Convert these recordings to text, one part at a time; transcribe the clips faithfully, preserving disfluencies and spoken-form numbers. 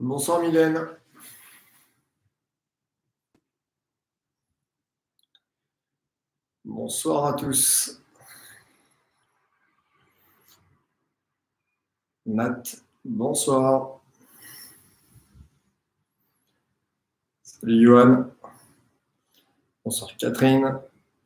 Bonsoir Mylène. Bonsoir à tous. Nat, bonsoir. Salut Johan. Bonsoir Catherine.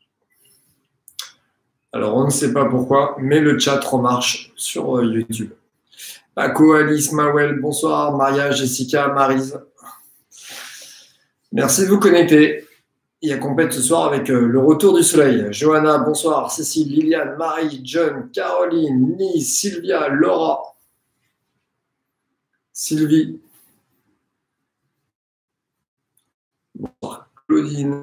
Alors on ne sait pas pourquoi, mais le chat remarche sur YouTube. Paco, Alice, Mawel, bonsoir. Maria, Jessica, Maryse. Merci de vous connecter. Il y a compète ce soir avec euh, le retour du soleil. Johanna, bonsoir. Cécile, Liliane, Marie, John, Caroline, Nice, Sylvia, Laura, Sylvie. Bonsoir Claudine.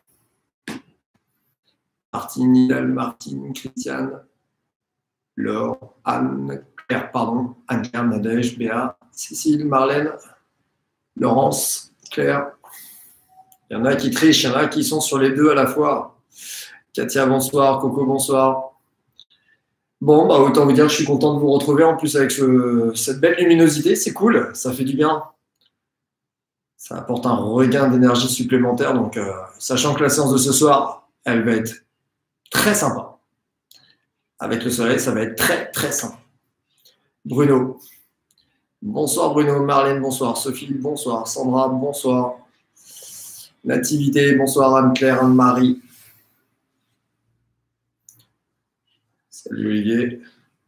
Martine, Nidal, Martine, Christiane, Laure, Anne, Claire, pardon, Anne-Claire, Nadège, Béa, Cécile, Marlène, Laurence, Claire. Il y en a qui trichent, il y en a qui sont sur les deux à la fois. Katia, bonsoir. Coco, bonsoir. Bon, bah, autant vous dire que je suis content de vous retrouver en plus avec ce, cette belle luminosité. C'est cool, ça fait du bien. Ça apporte un regain d'énergie supplémentaire. Donc, euh, sachant que la séance de ce soir, elle va être très sympa. Avec le soleil, ça va être très, très sympa. Bruno. Bonsoir Bruno. Marlène, bonsoir. Sophie, bonsoir. Sandra, bonsoir. Nativité, bonsoir Anne-Claire, Anne-Marie. Salut Olivier.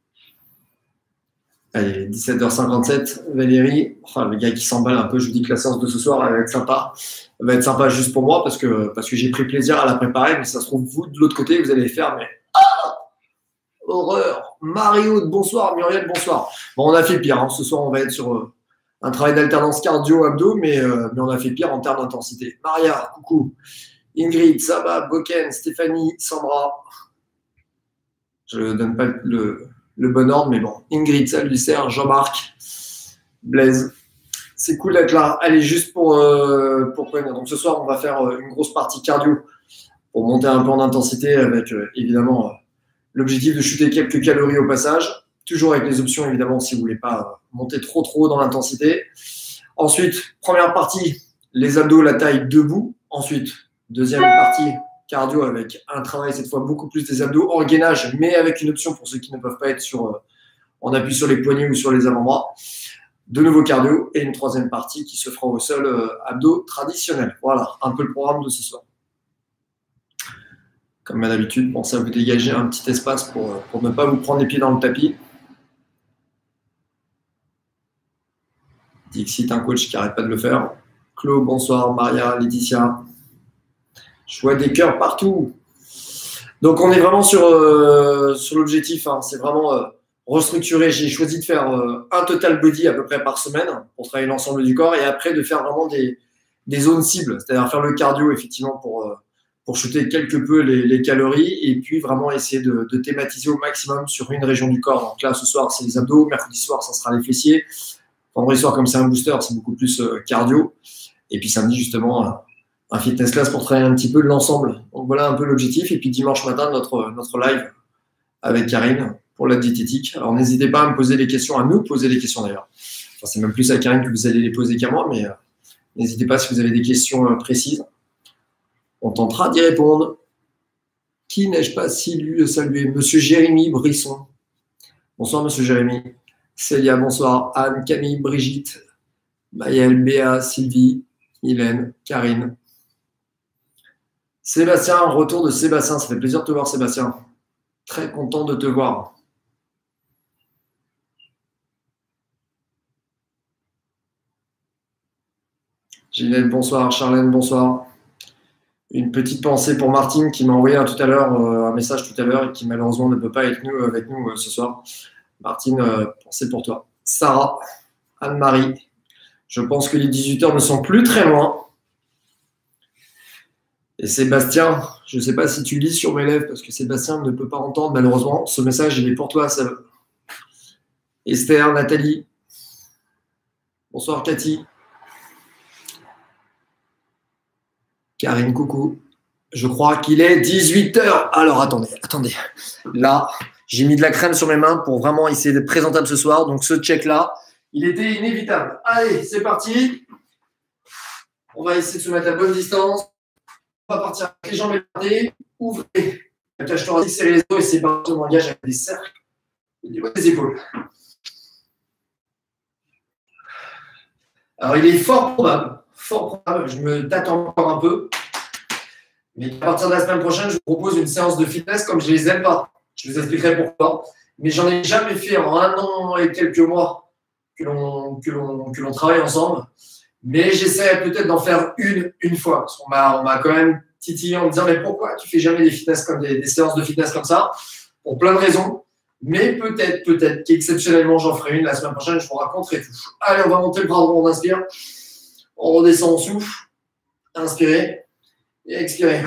Allez, dix-sept heures cinquante-sept, Valérie. Enfin, le gars qui s'emballe un peu, je vous dis que la séance de ce soir, elle va être sympa. Elle va être sympa juste pour moi parce que, parce que j'ai pris plaisir à la préparer, mais ça se trouve, vous, de l'autre côté, vous allez faire, mais ah, horreur. Mario, bonsoir. Muriel, bonsoir. Bon, on a fait pire. Hein. Ce soir, on va être sur euh, un travail d'alternance cardio-abdos, mais, euh, mais on a fait pire en termes d'intensité. Maria, coucou. Ingrid, Saba, Boken, Stéphanie, Sandra. Je ne donne pas le, le bon ordre, mais bon. Ingrid, salut Serge, Jean-Marc, Blaise. C'est cool d'être là. Allez, juste pour, euh, pour prévenir. Donc ce soir, on va faire une grosse partie cardio pour monter un peu en intensité avec euh, évidemment euh, l'objectif de shooter quelques calories au passage. Toujours avec les options, évidemment, si vous ne voulez pas monter trop, trop dans l'intensité. Ensuite, première partie, les abdos, la taille debout. Ensuite, deuxième partie, cardio avec un travail, cette fois, beaucoup plus des abdos en gainage, mais avec une option pour ceux qui ne peuvent pas être sur, euh, en appui sur les poignets ou sur les avant-bras. De nouveau cardio et une troisième partie qui se fera au sol, euh, abdos traditionnels. Voilà, un peu le programme de ce soir. Comme d'habitude, pensez à vous dégager un petit espace pour, pour ne pas vous prendre les pieds dans le tapis. Dixit, un coach qui n'arrête pas de le faire. Claude, bonsoir. Maria, Laetitia. Je vois des cœurs partout. Donc, on est vraiment sur, euh, sur l'objectif. Hein. C'est vraiment euh, restructurer. J'ai choisi de faire euh, un total body à peu près par semaine pour travailler l'ensemble du corps et après de faire vraiment des, des zones cibles. C'est-à-dire faire le cardio, effectivement, pour, euh, pour shooter quelque peu les, les calories et puis vraiment essayer de, de thématiser au maximum sur une région du corps. Donc là, ce soir, c'est les abdos. Mercredi soir, ça sera les fessiers. Vendredi soir, comme c'est un booster, c'est beaucoup plus euh, cardio. Et puis samedi, justement, euh, un fitness class pour travailler un petit peu de l'ensemble. Donc voilà un peu l'objectif. Et puis dimanche matin, notre, notre live avec Karine pour la diététique. Alors n'hésitez pas à me poser des questions, à nous poser des questions d'ailleurs. Enfin, c'est même plus à Karine que vous allez les poser qu'à moi, mais euh, n'hésitez pas si vous avez des questions euh, précises. On tentera d'y répondre. Qui n'ai-je pas si salué? Monsieur Jérémy Brisson. Bonsoir, monsieur Jérémy. Célia, bonsoir. Anne, Camille, Brigitte, Maëlle, Béa, Sylvie, Hélène, Karine. Sébastien, retour de Sébastien. Ça fait plaisir de te voir, Sébastien. Très content de te voir. Ginette, bonsoir. Charlène, bonsoir. Une petite pensée pour Martine qui m'a envoyé un, tout à l'heure, euh, un message tout à l'heure et qui malheureusement ne peut pas être nous, avec nous euh, ce soir. Martine, euh, pensée pour toi. Sarah, Anne-Marie, je pense que les dix-huit heures ne sont plus très loin. Et Sébastien, je ne sais pas si tu lis sur mes lèvres parce que Sébastien ne peut pas entendre malheureusement. Ce message, il est pour toi, Seb. Esther, Nathalie. Bonsoir, Cathy. Karine, coucou. Je crois qu'il est dix-huit heures. Alors, attendez, attendez. Là, j'ai mis de la crème sur mes mains pour vraiment essayer d'être présentable ce soir. Donc, ce check-là, Il était inévitable. Allez, c'est parti. On va essayer de se mettre à bonne distance. On va partir avec les jambes écartées. Ouvrez la cage thoracique, serrez les os et c'est parti. On engage avec des cercles au niveau des épaules. Alors, il est fort probable, fort probable, je me tâte encore un peu, mais à partir de la semaine prochaine, je vous propose une séance de fitness comme je ne les aime pas. Je vous expliquerai pourquoi. Mais j'en ai jamais fait en un an et quelques mois que l'on que l'on que l'on travaille ensemble. Mais j'essaierai peut-être d'en faire une une fois. Parce qu'on m'a on m'a quand même titillé en me disant mais pourquoi tu fais jamais des fitness comme des, des séances de fitness comme ça? Pour plein de raisons. Mais peut-être, peut-être qu'exceptionnellement, j'en ferai une la semaine prochaine, je vous raconterai tout. Allez, on va monter le bras droit, on inspire. On redescend, on souffle. Inspirez et expirez.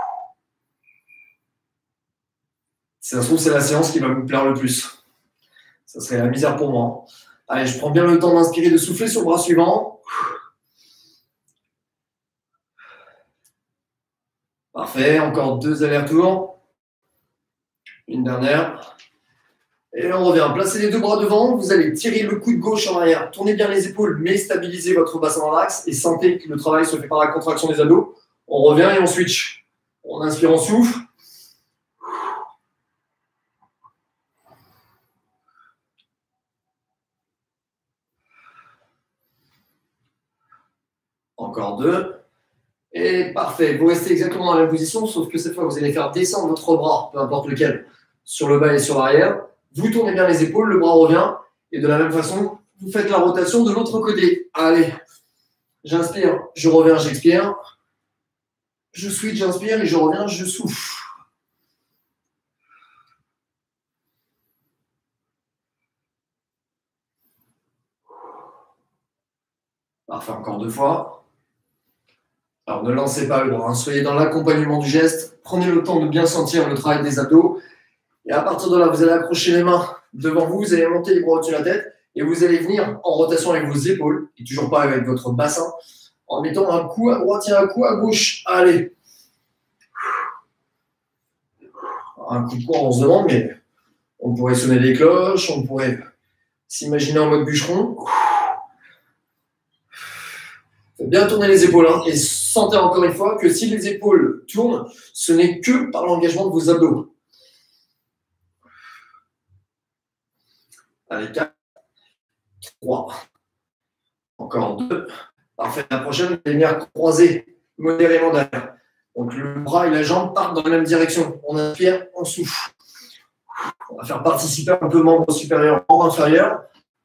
Si ça se trouve, c'est la séance qui va vous plaire le plus. Ça serait la misère pour moi. Allez, je prends bien le temps d'inspirer, de souffler sur le bras suivant. Parfait, encore deux allers-retours. Une dernière. Et on revient. Placez les deux bras devant. Vous allez tirer le coude gauche en arrière. Tournez bien les épaules, mais stabilisez votre bassin dans l'axe et sentez que le travail se fait par la contraction des abdos. On revient et on switch. On inspire, on souffle. Encore deux. Et parfait. Vous restez exactement dans la même position, sauf que cette fois, vous allez faire descendre votre bras, peu importe lequel, sur le bas et sur l'arrière. Vous tournez bien les épaules, le bras revient. Et de la même façon, vous faites la rotation de l'autre côté. Allez, j'inspire, je reviens, j'expire. Je switch, j'inspire et je reviens, je souffle. Parfait, encore deux fois. Alors ne lancez pas le bras, hein. Soyez dans l'accompagnement du geste. Prenez le temps de bien sentir le travail des abdos. Et à partir de là, vous allez accrocher les mains devant vous, vous allez monter les bras au-dessus de la tête et vous allez venir en rotation avec vos épaules, et toujours pas avec votre bassin, en mettant un coup à droite et un coup à gauche. Allez. Un coup de poing, on se demande, mais on pourrait sonner les cloches, on pourrait s'imaginer en mode bûcheron. Faites bien tourner les épaules, hein, et sentez encore une fois que si les épaules tournent, ce n'est que par l'engagement de vos abdos. Allez, quatre, trois, encore deux. Parfait. La prochaine, vous allez venir croiser modérément derrière. Donc le bras et la jambe partent dans la même direction. On inspire, on souffle. On va faire participer un peu membre supérieur, membre inférieur.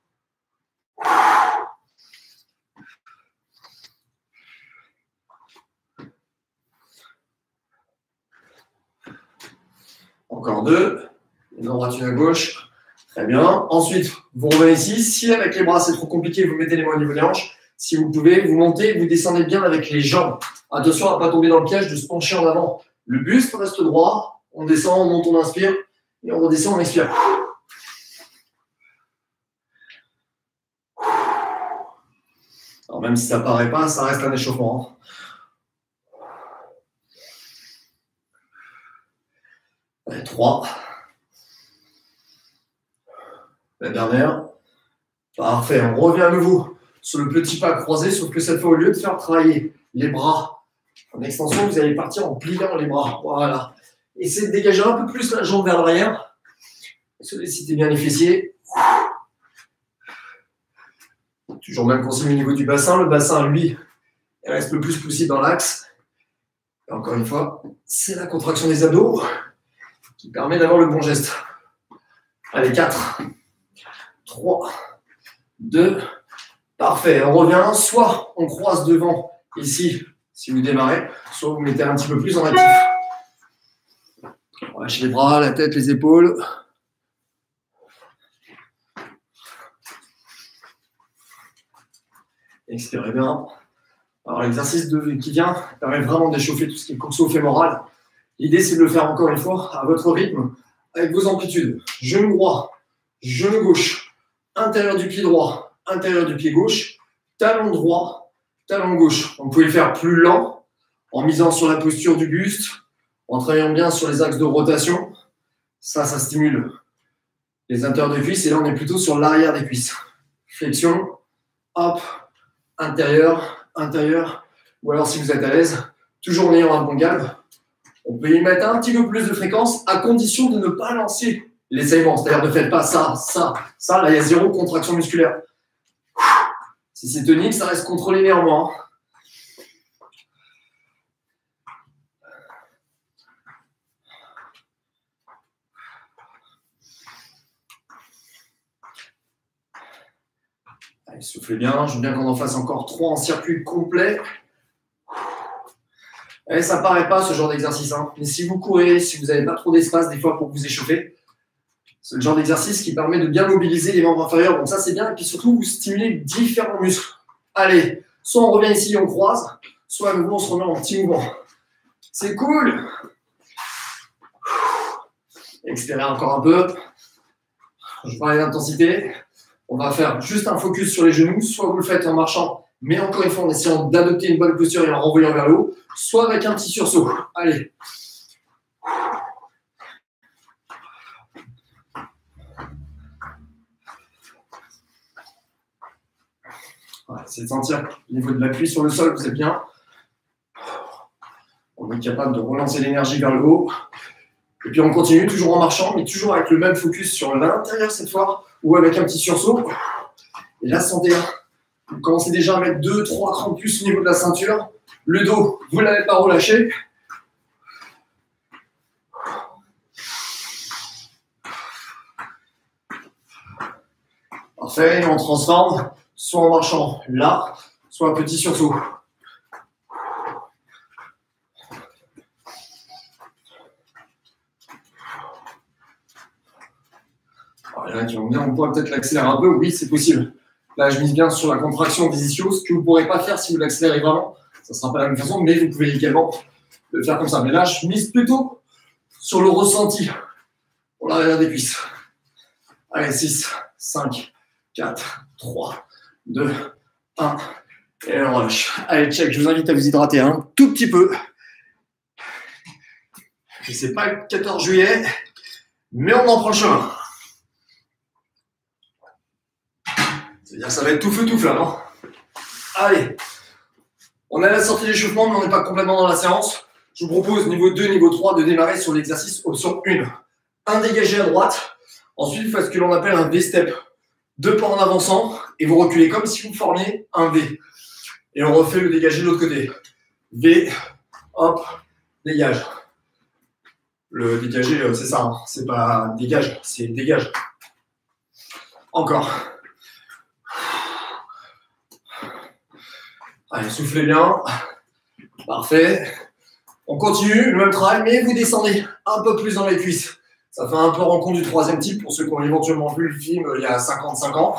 Encore deux. Une à droite, une à gauche. Très bien. Ensuite, vous revenez ici. Si avec les bras c'est trop compliqué, vous mettez les mains au niveau des hanches. Si vous pouvez, vous montez, vous descendez bien avec les jambes. Attention à ne pas tomber dans le piège de se pencher en avant. Le buste reste droit. On descend, on monte, on inspire. Et on redescend, on expire. Alors même si ça ne paraît pas, ça reste un échauffement. Allez, trois. La dernière. Parfait. On revient à nouveau sur le petit pas croisé, sauf que cette fois, au lieu de faire travailler les bras en extension, vous allez partir en pliant les bras. Voilà. Essayez de dégager un peu plus la jambe vers l'arrière. Sollicitez bien les fessiers. Toujours même consigne au niveau du bassin. Le bassin, lui, il reste le plus possible dans l'axe. Et encore une fois, c'est la contraction des abdos qui permet d'avoir le bon geste. Allez, quatre, trois, deux, parfait. On revient, soit on croise devant ici, si vous démarrez, soit vous mettez un petit peu plus en actif. On lâche les bras, la tête, les épaules. Expirez bien. Alors l'exercice qui vient permet vraiment d'échauffer tout ce qui est coxo-fémoral. L'idée, c'est de le faire encore une fois à votre rythme, avec vos amplitudes. Genou droit, genou gauche, intérieur du pied droit, intérieur du pied gauche, talon droit, talon gauche. Vous pouvez le faire plus lent, en misant sur la posture du buste, en travaillant bien sur les axes de rotation. Ça, ça stimule les intérieurs des cuisses. Et là, on est plutôt sur l'arrière des cuisses. flexion, hop, intérieur, intérieur. Ou alors si vous êtes à l'aise, toujours en ayant un bon galbe, on peut y mettre un petit peu plus de fréquence à condition de ne pas lancer l'essaillement. C'est-à-dire ne faites pas ça, ça, ça. Là, il y a zéro contraction musculaire. Si c'est tonique, ça reste contrôlé néanmoins. Allez, soufflez bien. Je veux bien qu'on en fasse encore trois en circuit complet. Et ça paraît pas ce genre d'exercice, hein. Mais si vous courez, si vous n'avez pas trop d'espace des fois pour vous échauffer, c'est le genre d'exercice qui permet de bien mobiliser les membres inférieurs. Donc ça, c'est bien. Et puis surtout, vous stimulez différents muscles. Allez, soit on revient ici, on croise, soit à nouveau, on se remet en petit mouvement. C'est cool. Expirez encore un peu. Je parlais d'intensité. On va faire juste un focus sur les genoux. Soit vous le faites en marchant, mais encore une fois, en essayant d'adopter une bonne posture et en renvoyant vers le haut, soit avec un petit sursaut. Allez. Voilà, essayez de sentir au niveau de l'appui sur le sol, vous êtes bien. On est capable de relancer l'énergie vers le haut. Et puis on continue toujours en marchant, mais toujours avec le même focus sur l'intérieur cette fois, ou avec un petit sursaut. Et là, sentez, vous commencez déjà à mettre deux trois crans de plus au niveau de la ceinture. Le dos, vous ne l'avez pas relâché. Parfait, et on transforme, soit en marchant là, soit un petit sursaut. Alors, il y en a qui vont bien, on pourrait peut-être l'accélérer un peu, oui, c'est possible. Là, je mise bien sur la contraction des ischios, ce que vous ne pourrez pas faire si vous l'accélérez vraiment. Ça ne sera pas la même façon, mais vous pouvez également le faire comme ça. Mais là, je mise plutôt sur le ressenti pour l'arrière des cuisses. Allez, six, cinq, quatre, trois, deux, un. Et on relâche. Allez, check, je vous invite à vous hydrater un tout petit peu. Et c'est pas le quatorze juillet, mais on en prend le chemin. C'est-à-dire que ça va être tout feu, tout flamme. Hein. Allez. On est à la sortie d'échauffement, mais on n'est pas complètement dans la séance. Je vous propose niveau deux, niveau trois de démarrer sur l'exercice option un. Un dégagé à droite. Ensuite, vous faites ce que l'on appelle un V-step. Deux pas en avançant et vous reculez comme si vous formiez un V. Et on refait le dégagé de l'autre côté. V, hop, dégage. Le dégagé, c'est ça. Hein. C'est pas dégage, c'est dégage. Encore. Allez, soufflez bien. Parfait. On continue, le même travail, mais vous descendez un peu plus dans les cuisses. Ça fait un peu rencontre du troisième type pour ceux qui ont éventuellement vu le film il y a cinquante-cinq ans.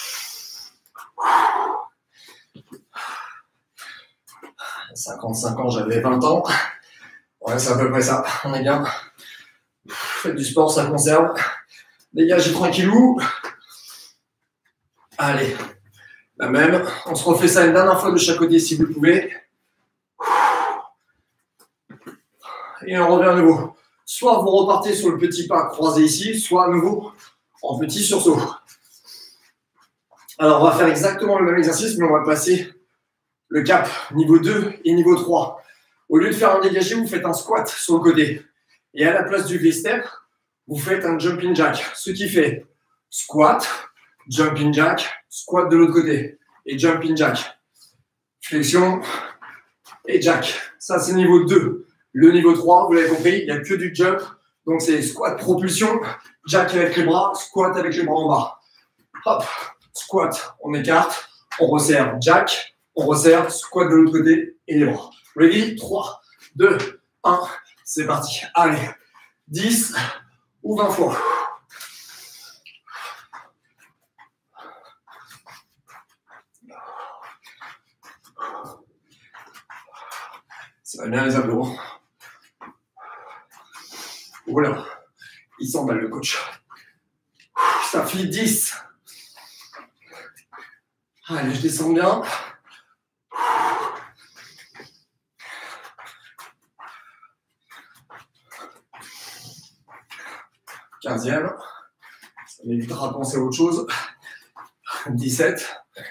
cinquante-cinq ans, j'avais vingt ans. Ouais, c'est à peu près ça. On est bien. Faites du sport, ça conserve. Dégagez tranquillou. Allez. La même. On se refait ça une dernière fois de chaque côté si vous le pouvez. Et on revient à nouveau. Soit vous repartez sur le petit pas croisé ici, soit à nouveau en petit sursaut. Alors, on va faire exactement le même exercice, mais on va passer le cap niveau deux et niveau trois. Au lieu de faire un dégagé, vous faites un squat sur le côté. Et à la place du V-step, vous faites un jumping jack. Ce qui fait squat, jumping jack, squat de l'autre côté. Et jumping jack. Flexion et jack. Ça, c'est niveau deux. Le niveau trois, vous l'avez compris, il n'y a que du jump. Donc, c'est squat propulsion, jack avec les bras, squat avec les bras en bas. Hop, squat, on écarte, on resserre, jack, on resserre, squat de l'autre côté et les bras. Ready? trois, deux, un, c'est parti. Allez, dix ou vingt fois. Ça va bien les abdos. Voilà, il s'emballe le coach. Ça fait dix. Allez, je descends bien. quinzième. Ça m'évitera de penser à autre chose. dix-sept.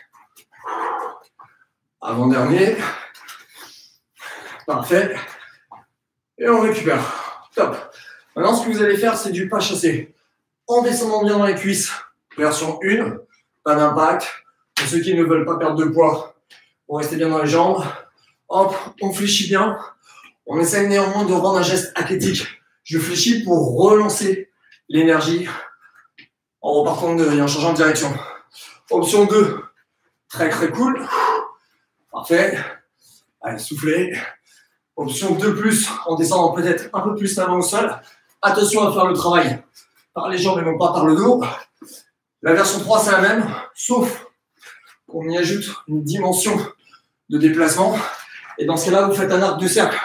Avant-dernier. Parfait. Et on récupère. Top. Maintenant, ce que vous allez faire, c'est du pas chassé. En descendant bien dans les cuisses. Version un. Pas d'impact. Pour ceux qui ne veulent pas perdre de poids, on reste bien dans les jambes. Hop, on fléchit bien. On essaye néanmoins de rendre un geste athlétique. Je fléchis pour relancer l'énergie en repartant de, et en changeant de direction. Option deux. Très très cool. Parfait. Allez, soufflez. Option deux plus, en descendant peut-être un peu plus la main au sol. Attention à faire le travail par les jambes et non pas par le dos. La version trois, c'est la même, sauf qu'on y ajoute une dimension de déplacement. Et dans ce cas-là, vous faites un arc de cercle.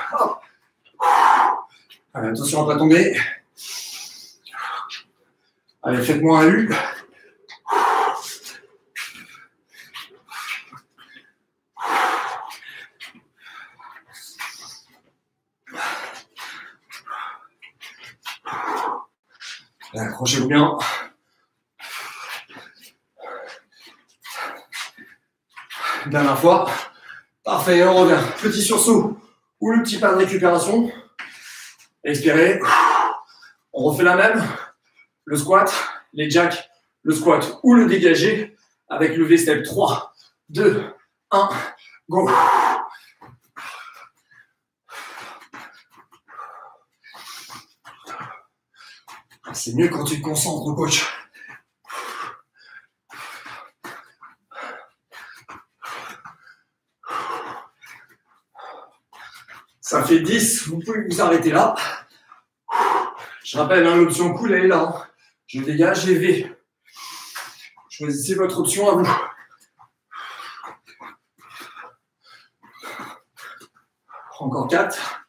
Allez, attention à ne pas tomber. Allez, faites-moi un U. Accrochez-vous bien. Dernière fois. Parfait, on revient. Petit sursaut ou le petit pas de récupération. Expirez. On refait la même. Le squat, les jacks, le squat ou le dégagé avec le V-step. trois, deux, un, go. C'est mieux quand tu te concentres, coach. Ça fait dix, vous pouvez vous arrêter là. Je rappelle, hein, l'option cool, elle est là. Hein. Je dégage et V. Choisissez votre option à vous. Encore quatre.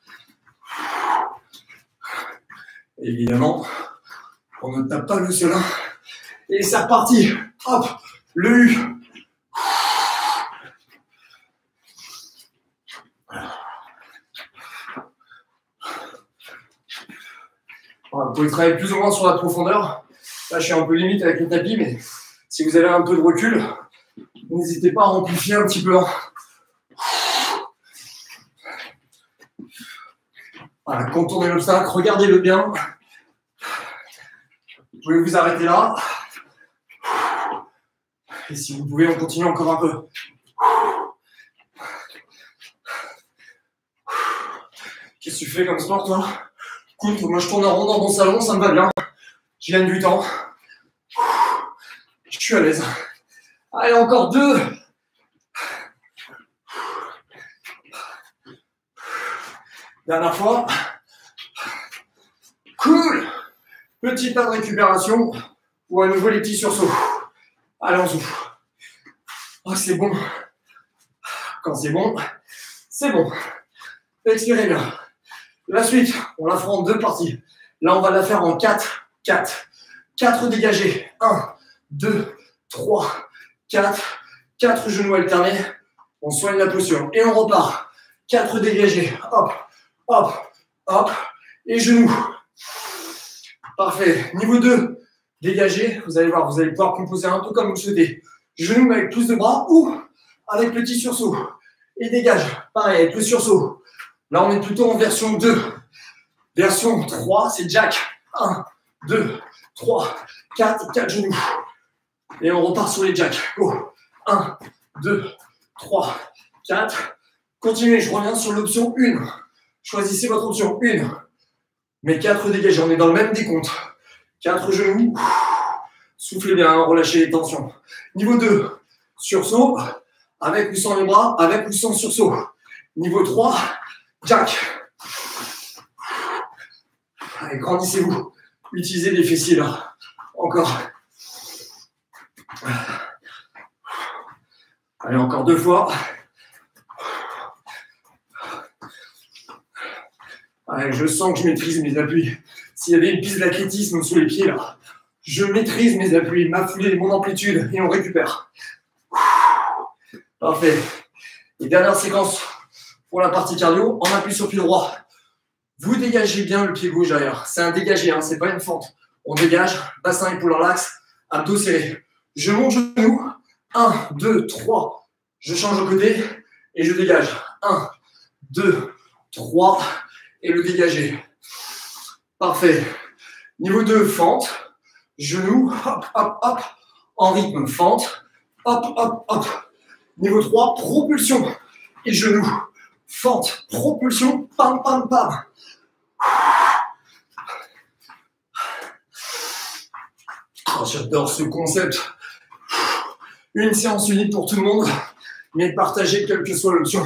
Évidemment, on ne tape pas le sol. Hein. Et c'est reparti. Hop, le U. Voilà, vous pouvez travailler plus ou moins sur la profondeur. Là, je suis un peu limite avec le tapis, mais si vous avez un peu de recul, n'hésitez pas à amplifier un petit peu. Voilà, contournez l'obstacle, regardez-le bien. Vous pouvez vous arrêter là. Et si vous pouvez, on continue encore un peu. Qu'est-ce que tu fais comme sport, toi? Écoute, moi je tourne en rond dans mon salon, ça me va bien. Je gagne du temps. Je suis à l'aise. Allez, encore deux. Dernière fois. Cool. Petit pas de récupération. Ou à nouveau les petits sursauts. Allez, on souffle. Oh, c'est bon. Quand c'est bon, c'est bon. Expirez bien. La suite, on la fera en deux parties. Là, on va la faire en quatre, quatre. quatre dégagés. un, deux, trois, quatre. quatre genoux alternés. On soigne la posture. Et on repart. quatre dégagés. Hop, hop, hop. Et genoux. Parfait. Niveau deux, dégagé. Vous allez voir, vous allez pouvoir composer un peu comme vous le souhaitez. Genoux mais avec plus de bras ou avec petit sursaut. Et dégage. Pareil, avec le sursaut. Là, on est plutôt en version deux. Version trois, c'est jack. un, deux, trois, quatre, quatre genoux. Et on repart sur les jacks. Go. un, deux, trois, quatre. Continuez, je reviens sur l'option un. Choisissez votre option un. Mais quatre dégagés, on est dans le même décompte. quatre genoux. Soufflez bien, relâchez les tensions. Niveau deux, sursaut. Avec ou sans les bras, avec ou sans sursaut. Niveau trois, jack. Allez, grandissez-vous. Utilisez les fessiers là. Encore. Allez, encore deux fois. Allez, je sens que je maîtrise mes appuis. S'il y avait une piste d'athlétisme sous les pieds là, je maîtrise mes appuis, ma foulée, mon amplitude et on récupère. Parfait. Et dernière séquence pour la partie cardio, on appuie sur le pied droit. Vous dégagez bien le pied gauche derrière. C'est un dégagé, hein, c'est pas une fente. On dégage, bassin épaule relax, abdos serrés. Je monte genou, un, deux, trois. Je change au côté et je dégage. un, deux, trois. Et le dégager. Parfait. Niveau deux, fente. Genou, hop, hop, hop. En rythme, fente. Hop, hop, hop. Niveau trois, propulsion. Et genou. Fente, propulsion, pam, pam, pam. Oh, j'adore ce concept. Une séance unique pour tout le monde, mais partagée quelle que soit l'option.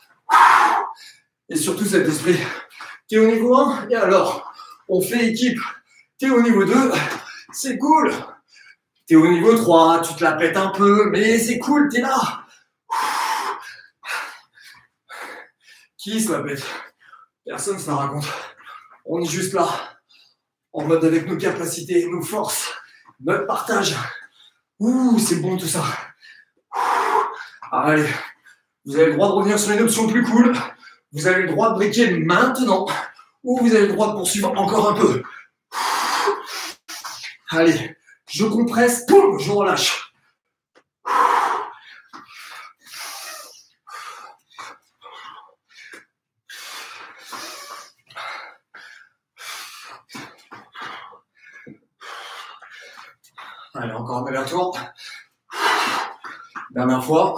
Et surtout cet esprit. T'es au niveau un, et alors, on fait équipe. T'es au niveau deux, c'est cool. T'es au niveau trois, tu te la pètes un peu, mais c'est cool, t'es là. Qui se la pète? Personne ne se la raconte. On est juste là, en mode avec nos capacités, nos forces, notre partage. Ouh, c'est bon tout ça. Allez, vous avez le droit de revenir sur une option plus cool. Vous avez le droit de briquer maintenant, ou vous avez le droit de poursuivre encore un peu. Allez, je compresse, boum, je relâche. Allez, encore un aller-retour. Dernière fois.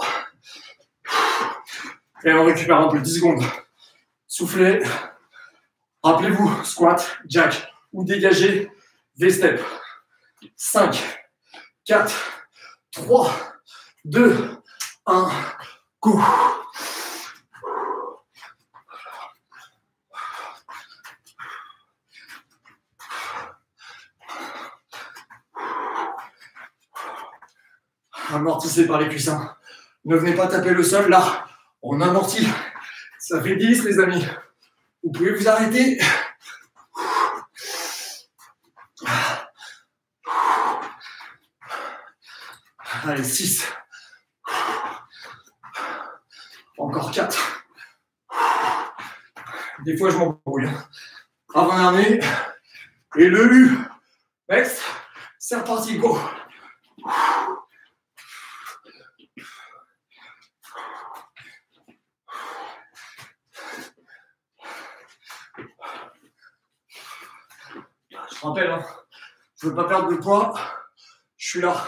Et on récupère un peu, dix secondes. Soufflez. Rappelez-vous, squat, jack ou dégagé, V-step. cinq, quatre, trois, deux, un, go. Amortissez par les cuissins. Ne venez pas taper le sol, là. On amortit. Ça fait dix, les amis. Vous pouvez vous arrêter. Allez, six. Encore quatre. Des fois, je m'embrouille. Avant-dernier. Et le U. Next. C'est reparti, go. Je rappelle, hein, je ne veux pas perdre de poids. Je suis là.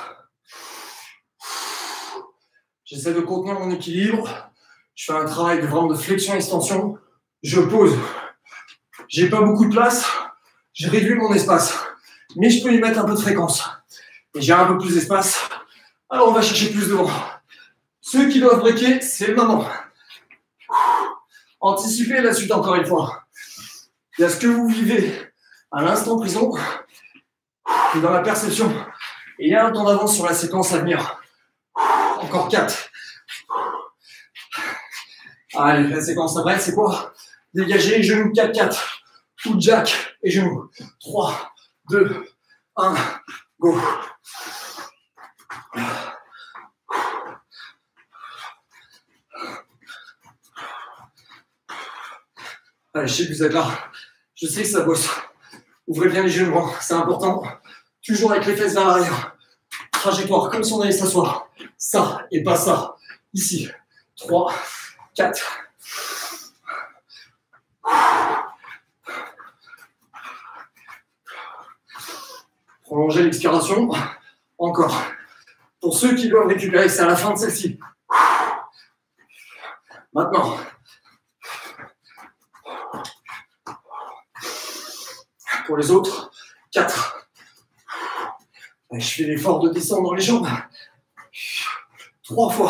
J'essaie de contenir mon équilibre. Je fais un travail de vraiment de flexion-extension. Je pose. J'ai pas beaucoup de place. J'ai réduit mon espace. Mais je peux y mettre un peu de fréquence. Et j'ai un peu plus d'espace. Alors on va chercher plus devant. Ceux qui doivent breaker, c'est le moment. Anticipez la suite encore une fois. Il y a ce que vous vivez à l'instant présent et dans la perception. Et il y a un temps d'avance sur la séquence à venir. Encore quatre. Allez, la séquence après, c'est quoi? Dégager, genoux, quatre, quatre. Ou jack et genoux. trois, deux, un, go. Allez, je sais que vous êtes là. Je sais que ça bosse. Ouvrez bien les genoux, c'est important. Toujours avec les fesses vers l'arrière. Trajectoire, comme si on allait s'asseoir. Ça et pas ça. Ici. trois, quatre. Prolongez l'expiration. Encore. Pour ceux qui doivent récupérer, c'est à la fin de celle-ci. Maintenant. Pour les autres, quatre. Je fais l'effort de descendre les jambes. Trois fois.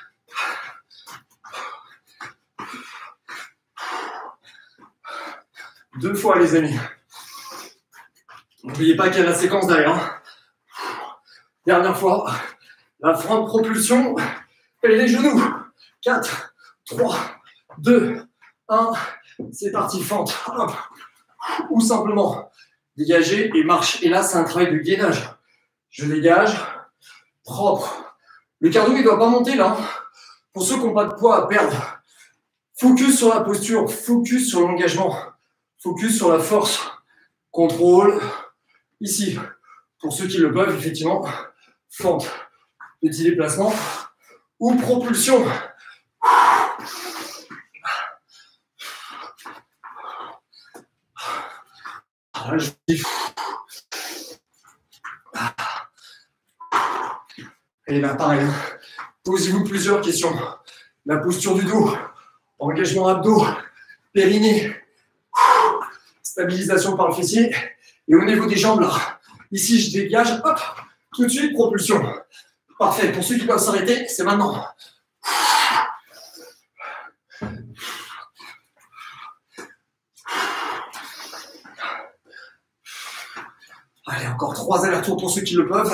Deux fois, les amis. N'oubliez pas qu'il y a la séquence derrière. Hein. Dernière fois. La front de propulsion. Et les genoux. quatre, trois, deux, un. C'est parti, fente. Hop. Ou simplement dégager et marche. Et là, c'est un travail de gainage. Je dégage. Propre. Le cardio, il ne doit pas monter là. Pour ceux qui n'ont pas de poids à perdre, focus sur la posture, focus sur l'engagement, focus sur la force. Contrôle. Ici. Pour ceux qui le peuvent, effectivement, fente. petit déplacement ou propulsion. Là, je dis... Et là, pareil, posez-vous plusieurs questions. La posture du dos, engagement abdos, périnée, stabilisation par le fessier. Et au niveau des jambes, là, ici, je dégage, hop, tout de suite, propulsion. Parfait. Pour ceux qui peuvent s'arrêter, c'est maintenant. Allez, encore trois allers-retours pour ceux qui le peuvent.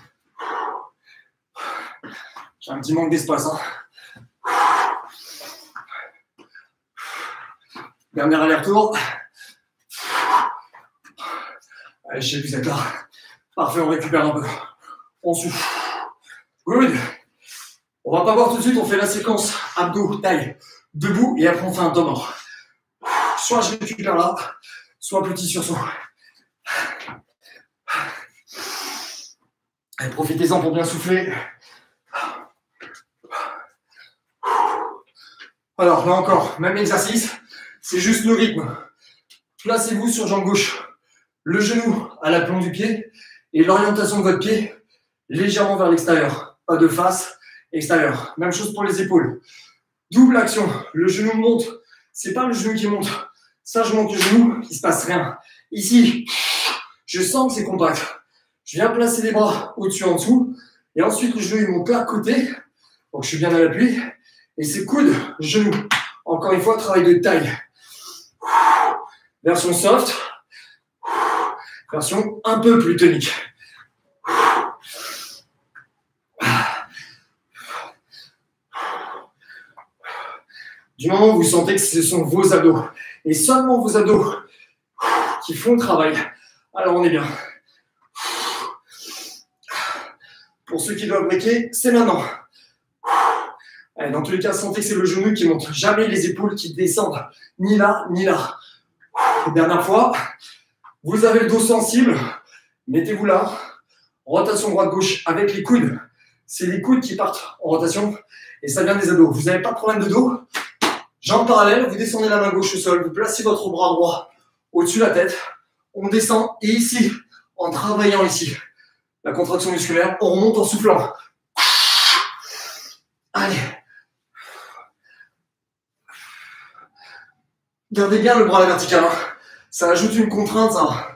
J'ai un petit manque d'espace. Hein. Dernier aller-retour. Allez, je sais que vous êtes là. Parfait, on récupère un peu. On souffle. Good. On va pas voir tout de suite, on fait la séquence abdos, taille, debout et après on fait un temps mort. Soit je récupère là, soit petit sursaut. Allez, profitez-en pour bien souffler. Alors là encore, même exercice, c'est juste le rythme. Placez-vous sur jambe gauche, le genou à l'aplomb du pied et l'orientation de votre pied légèrement vers l'extérieur, pas de face, extérieur. Même chose pour les épaules. Double action, le genou monte, c'est pas le genou qui monte. Ça, je monte le genou, il se passe rien. Ici, je sens que c'est compact. Je viens placer les bras au-dessus, en dessous, et ensuite le genou il monte à côté, donc je suis bien à l'appui, et c'est coude, genou. Encore une fois, travail de taille. Version soft, version un peu plus tonique. Du moment où vous sentez que ce sont vos abdos, et seulement vos abdos qui font le travail, alors on est bien. Pour ceux qui doivent breaker, c'est maintenant. Allez, dans tous les cas, sentez que c'est le genou qui monte. Jamais les épaules qui descendent, ni là, ni là. Dernière fois, vous avez le dos sensible, mettez-vous là. Rotation droite-gauche avec les coudes. C'est les coudes qui partent en rotation et ça vient des abdos. Vous n'avez pas de problème de dos. Jambes parallèles, vous descendez la main gauche au sol, vous placez votre bras droit au-dessus de la tête. On descend et ici, en travaillant ici, la contraction musculaire, on remonte en soufflant. Allez. Gardez bien le bras à la verticale. Hein. Ça ajoute une contrainte, ça.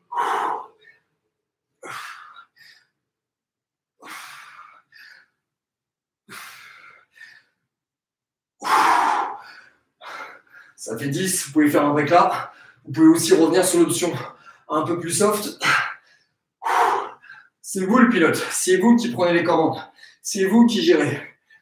Ça fait dix, vous pouvez faire un break là. Vous pouvez aussi revenir sur l'option un peu plus soft. C'est vous le pilote, c'est vous qui prenez les commandes, c'est vous qui gérez.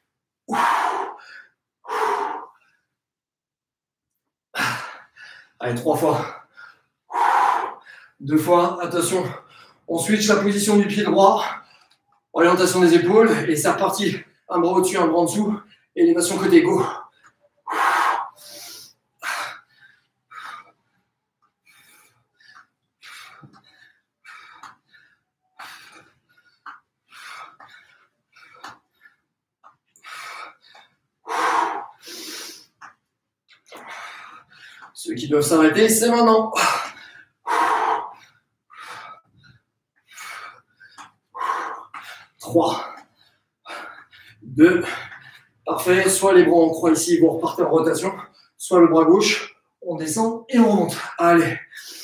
Allez, trois fois. Deux fois, attention. On switch la position du pied droit, orientation des épaules, et c'est reparti. Un bras au-dessus, un bras en dessous, élévation côté, go. Ceux qui doivent s'arrêter, c'est maintenant. trois, deux, parfait. Soit les bras en croix ici, vous repartez en rotation, soit le bras gauche, on descend et on remonte. Allez.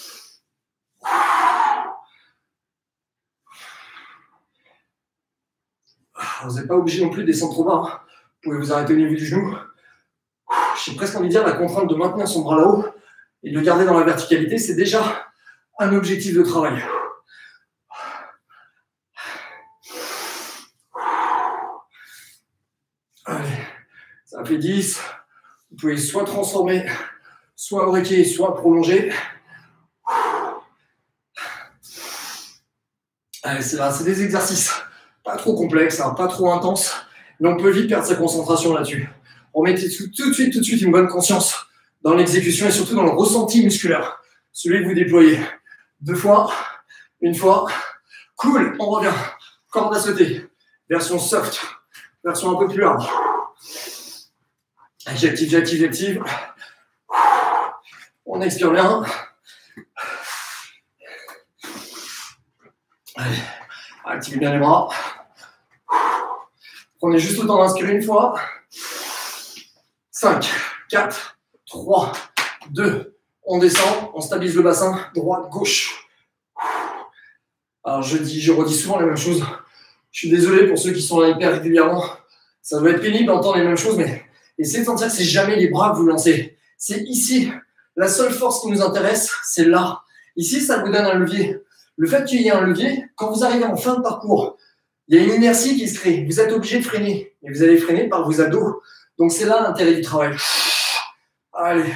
Vous n'êtes pas obligé non plus de descendre trop bas. Hein. Vous pouvez vous arrêter au niveau du genou. J'ai presque envie de dire la contrainte de maintenir son bras là-haut et de le garder dans la verticalité, c'est déjà un objectif de travail. Allez, ça fait dix. Vous pouvez soit transformer, soit breaker, soit prolonger. Allez, c'est là, c'est des exercices pas trop complexes, hein, pas trop intenses, mais on peut vite perdre sa concentration là-dessus. Remettez tout de suite, tout de suite une bonne conscience dans l'exécution et surtout dans le ressenti musculaire, celui que vous déployez. Deux fois, une fois, cool, on revient. Corde à sauter, Version soft. Version un peu plus hard. J'active, j'active, j'active. On expire bien. Allez, activez bien les bras. Prenez juste le temps d'inspirer une fois. cinq, quatre, trois, deux. On descend, on stabilise le bassin, droite, gauche. Alors je dis, je redis souvent la même chose. Je suis désolé pour ceux qui sont là hyper régulièrement. Ça doit être pénible d'entendre les mêmes choses, mais essayez de sentir que c'est jamais les bras que vous lancez. C'est ici. La seule force qui nous intéresse, c'est là. Ici, ça vous donne un levier. Le fait qu'il y ait un levier, quand vous arrivez en fin de parcours, il y a une inertie qui se crée. Vous êtes obligé de freiner. Et vous allez freiner par vos abdos. Donc c'est là l'intérêt du travail. Allez.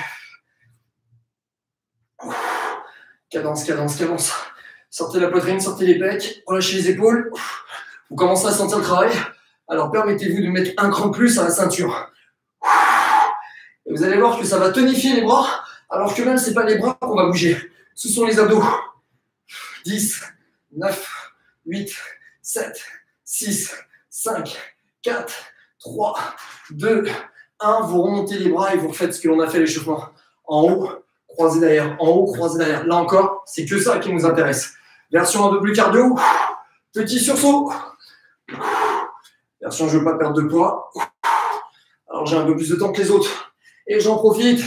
Cadence, cadence, cadence. Sortez la poitrine, sortez les pecs, relâchez les épaules. Vous commencez à sentir le travail. Alors permettez-vous de mettre un cran de plus à la ceinture. Et vous allez voir que ça va tonifier les bras, alors que même ce n'est pas les bras qu'on va bouger. Ce sont les abdos. dix, neuf, huit, sept, six, cinq, quatre, trois, deux, un. Vous remontez les bras et vous refaites ce que l'on a fait l'échauffement. En haut, croisé derrière. En haut, croisé derrière. Là encore, c'est que ça qui nous intéresse. Version un peu plus cardio. Petit sursaut. Version je ne veux pas perdre de poids. Alors j'ai un peu plus de temps que les autres. Et j'en profite.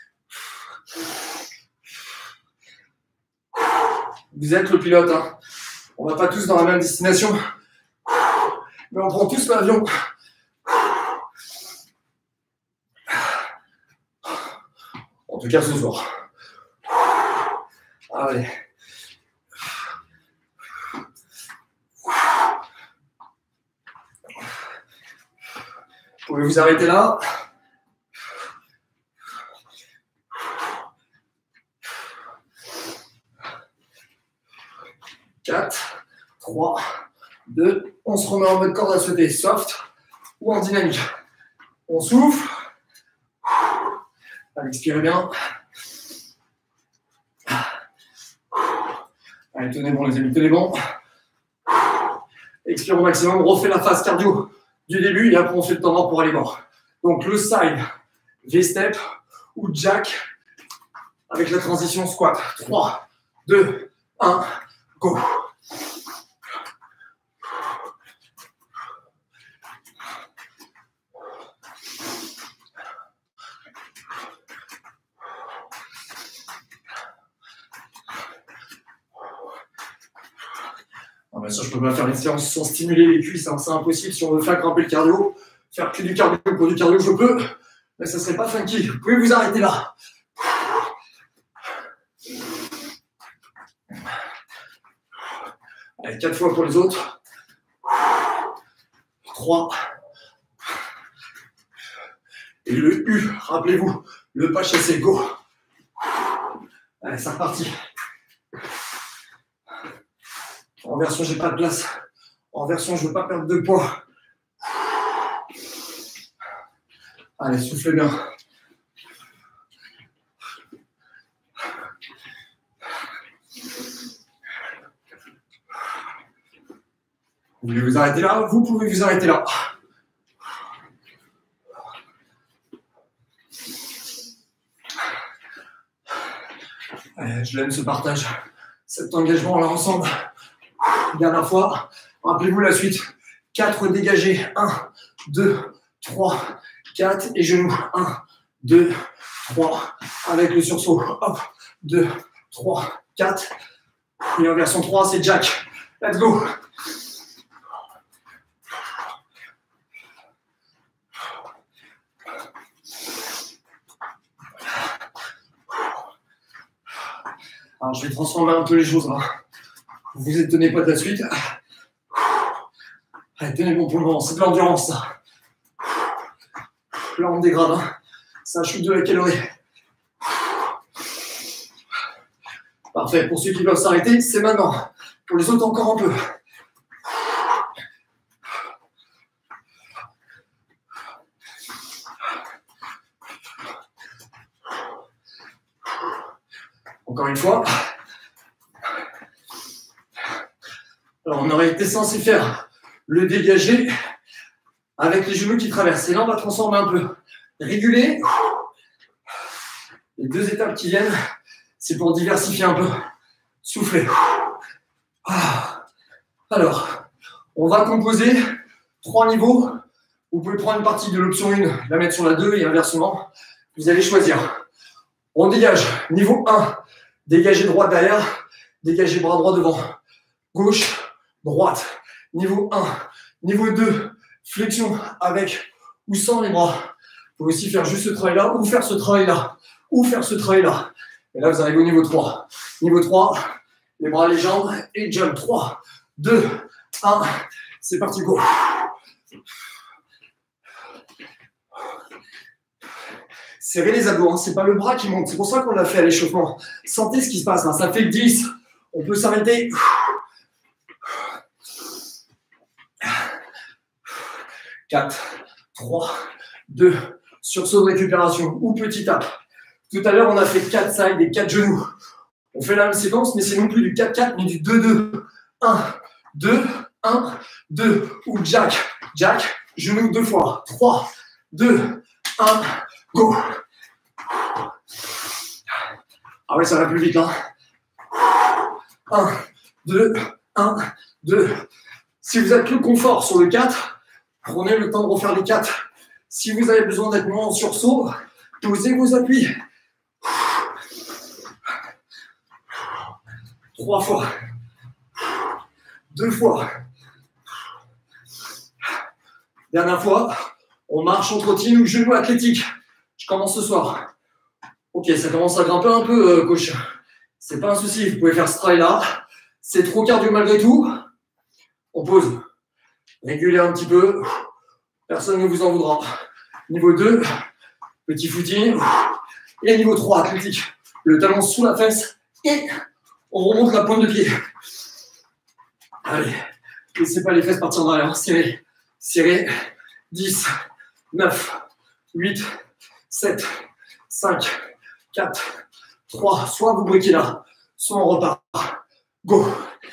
Vous êtes le pilote. Hein. On ne va pas tous dans la même destination. Mais on prend tous l'avion. En tout cas ce soir. Allez. Vous pouvez vous arrêter là. quatre, trois, deux, on se remet en mode corde à sauter soft ou en dynamique. On souffle. Allez, expirez bien. Allez, tenez bon les amis, tenez bon. Expire au maximum, on refait la phase cardio du début et après on fait le temps mort pour aller mort. Donc le side, V-step ou jack avec la transition squat. trois, deux, un, go. Bien sûr, je ne peux pas faire une séance sans stimuler les cuisses, hein. C'est impossible si on veut faire grimper le cardio. Faire que du cardio pour du cardio, je peux, mais ça ne serait pas funky. Vous pouvez vous arrêter là. Allez, quatre fois pour les autres. trois. Et le U, rappelez-vous, le pas chassé, go. Allez, c'est reparti. En version, j'ai pas de place. En version, je veux pas perdre de poids. Allez, soufflez bien. Vous voulez vous arrêter là? Vous pouvez vous arrêter là. Allez, je l'aime ce partage, cet engagement là ensemble. Dernière fois, rappelez-vous la suite. quatre dégagés. un, deux, trois, quatre et genoux. un, deux, trois. Avec le sursaut. Hop. deux, trois, quatre. Et en version trois, c'est jack. Let's go. Alors, je vais transformer un peu les choses là. Vous vous étonnez pas de la suite. Allez, tenez bon pour le moment, c'est de l'endurance ça. Là on dégrade, hein. Ça shoot de la calorie. Parfait, pour ceux qui doivent s'arrêter, c'est maintenant. Pour les autres, encore un peu. Encore une fois. Alors, on aurait été censé faire le dégager avec les genoux qui traversent. Et là, on va transformer un peu. Réguler. Les deux étapes qui viennent, c'est pour diversifier un peu. Soufflez. Alors, on va composer trois niveaux. Vous pouvez prendre une partie de l'option un, la mettre sur la deux et inversement. Vous allez choisir. On dégage. Niveau un, dégagez droite derrière, dégagez bras droit devant. Gauche, droite. Niveau un. Niveau deux, flexion avec ou sans les bras. Vous pouvez aussi faire juste ce travail-là ou faire ce travail-là. Ou faire ce travail-là. Et là, vous arrivez au niveau trois. Niveau trois, les bras, les jambes et jump. trois, deux, un. C'est parti, go. Serrez les abdos, hein. C'est pas le bras qui monte. C'est pour ça qu'on l'a fait à l'échauffement. Sentez ce qui se passe. Hein. Ça fait dix. On peut s'arrêter. quatre, trois, deux, sursaut de récupération ou petit tap. Tout à l'heure, on a fait quatre sides et quatre genoux. On fait la même séquence, mais c'est non plus du quatre quatre, mais du deux deux. un, deux, un, deux. Ou jack, jack, genou deux fois. trois, deux, un, go. Ah ouais, ça va plus vite, hein. un, deux, un, deux. Si vous êtes plus confort sur le quatre, prenez le temps de refaire les quatre. Si vous avez besoin d'être moins en sursaut, posez vos appuis. Trois fois. Deux fois. Dernière fois, on marche, on trottine ou genou athlétique. Je commence ce soir. Ok, ça commence à grimper un peu, euh, coach. C'est pas un souci, vous pouvez faire ce travail-là. C'est trop cardio malgré tout. On pose. Régulez un petit peu. Personne ne vous en voudra. Niveau deux, petit footing. Et niveau trois, athlétique. Le talon sous la fesse et on remonte la pointe de pied. Allez, laissez pas les fesses partir en arrière. Serrez, serrez. dix, neuf, huit, sept, cinq, quatre, trois. Soit vous briquez là, soit on repart. Go.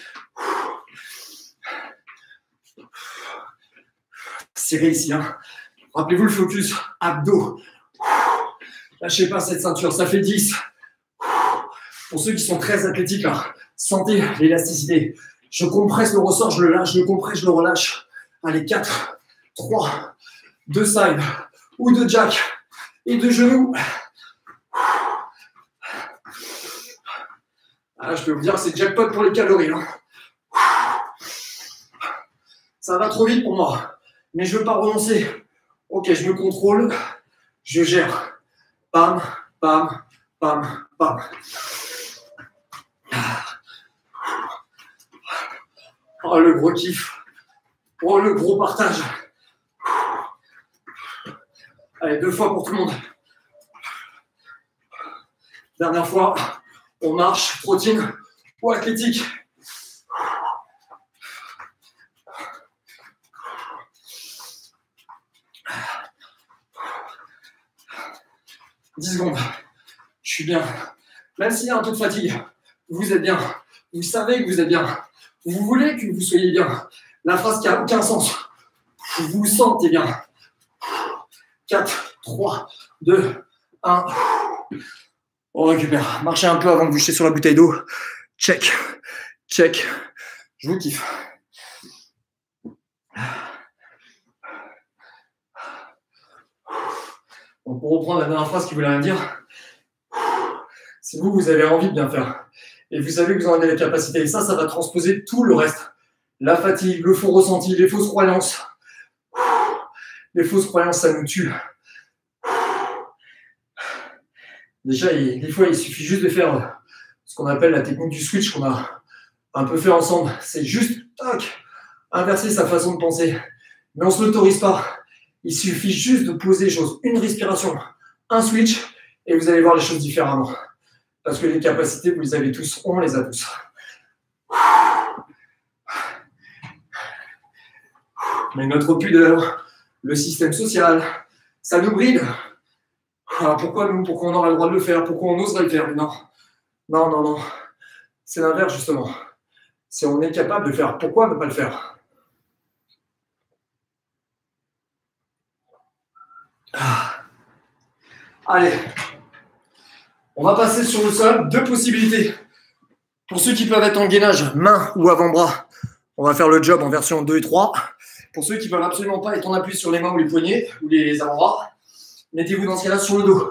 Serrez ici. Hein. Rappelez-vous le focus abdos. Lâchez pas cette ceinture, ça fait dix. Pour ceux qui sont très athlétiques, là, sentez l'élasticité. Je compresse le ressort, je le lâche, je le compresse, je le relâche. Allez, quatre, trois, deux sides ou deux jack et deux genoux. Ah, je peux vous dire que c'est jackpot pour les calories. Hein. Ça va trop vite pour moi, mais je ne veux pas renoncer. Ok, je me contrôle, je gère. Pam, pam, pam, pam. Oh, le gros kiff. Oh, le gros partage. Allez, deux fois pour tout le monde. Dernière fois, on marche, trottine ou athlétique. dix secondes. Je suis bien. Même s'il y a un peu de fatigue, vous êtes bien. Vous savez que vous êtes bien. Vous voulez que vous soyez bien. La phrase qui n'a aucun sens. Vous vous sentez bien. quatre, trois, deux, un. On récupère. Marchez un peu avant de vous jeter sur la bouteille d'eau. Check. Check. Je vous kiffe. Donc pour reprendre la dernière phrase qui voulait rien dire, c'est vous, vous avez envie de bien faire. Et vous savez que vous en avez les capacités. Et ça, ça va transposer tout le reste. La fatigue, le faux ressenti, les fausses croyances. Les fausses croyances, ça nous tue. Déjà, il, des fois, il suffit juste de faire ce qu'on appelle la technique du switch qu'on a un peu fait ensemble. C'est juste, tac, inverser sa façon de penser. Mais on ne se l'autorise pas. Il suffit juste de poser les choses. Une respiration, un switch, et vous allez voir les choses différemment. Parce que les capacités, vous les avez tous, on les a tous. Mais notre pudeur, le système social, ça nous bride. Alors pourquoi nous? Pourquoi on aurait le droit de le faire? Pourquoi on oserait le faire? Non, non, non, non. C'est l'inverse, justement. Si on est capable de le faire, pourquoi ne pas le faire? Allez, on va passer sur le sol. Deux possibilités. Pour ceux qui peuvent être en gainage, main ou avant-bras, on va faire le job en version deux et trois. Pour ceux qui ne peuvent absolument pas être en appui sur les mains ou les poignets ou les avant-bras, mettez-vous dans ce cas-là sur le dos.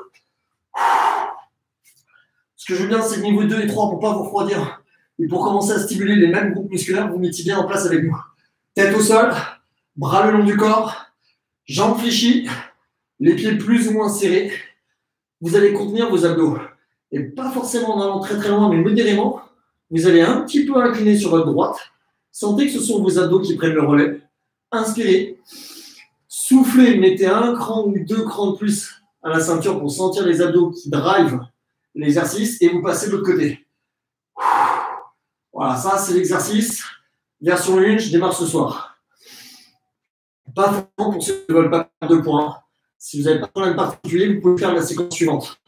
Ce que je veux bien, c'est que niveau deux et trois, pour ne pas vous refroidir et pour commencer à stimuler les mêmes groupes musculaires, vous mettez bien en place avec nous. Tête au sol, bras le long du corps, jambes fléchies, les pieds plus ou moins serrés. Vous allez contenir vos abdos. Et pas forcément en allant très très loin, mais modérément. Vous allez un petit peu incliner sur votre droite. Sentez que ce sont vos abdos qui prennent le relais. Inspirez. Soufflez, mettez un cran ou deux crans de plus à la ceinture pour sentir les abdos qui drive l'exercice et vous passez de l'autre côté. Voilà, ça c'est l'exercice. Version un, je démarre ce soir. Pas forcément pour ceux qui ne veulent pas faire deux points. Si vous n'avez pas de problème particulier, vous pouvez faire la séquence suivante.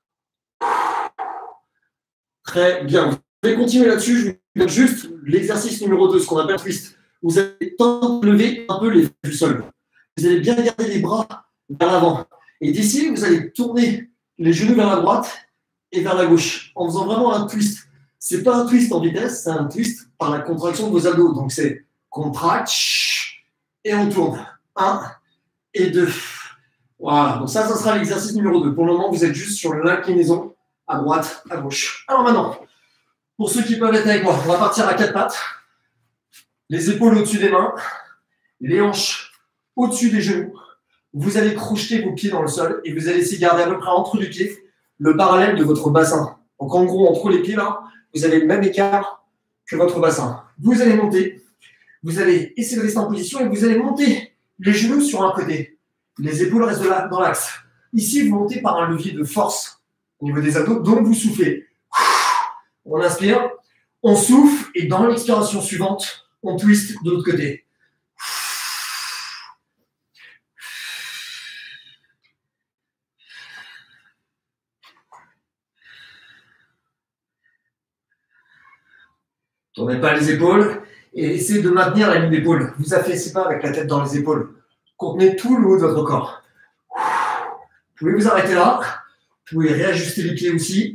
Très bien. Vous allez continuer là-dessus. Je vous donne juste l'exercice numéro deux, ce qu'on appelle twist. Vous allez tenter de lever un peu les fesses du sol. Vous allez bien garder les bras vers l'avant. Et d'ici, vous allez tourner les genoux vers la droite et vers la gauche en faisant vraiment un twist. Ce n'est pas un twist en vitesse, c'est un twist par la contraction de vos abdos. Donc c'est contract et on tourne. Un et deux. Voilà, donc ça, ça sera l'exercice numéro deux. Pour le moment, vous êtes juste sur l'inclinaison à droite, à gauche. Alors maintenant, pour ceux qui peuvent être avec moi, on va partir à quatre pattes. Les épaules au-dessus des mains, les hanches au-dessus des genoux. Vous allez crocheter vos pieds dans le sol et vous allez essayer de garder à peu près entre les pieds le parallèle de votre bassin. Donc en gros, entre les pieds là, vous avez le même écart que votre bassin. Vous allez monter, vous allez essayer de rester en position et vous allez monter les genoux sur un côté. Les épaules restent dans l'axe. Ici, vous montez par un levier de force au niveau des abdos, donc vous soufflez. On inspire, on souffle et dans l'expiration suivante, on twist de l'autre côté. Tournez pas les épaules et essayez de maintenir la ligne d'épaule. Ne vous affaissez pas avec la tête dans les épaules. Contenez tout le haut de votre corps. Vous pouvez vous arrêter là. Vous pouvez réajuster les pieds aussi.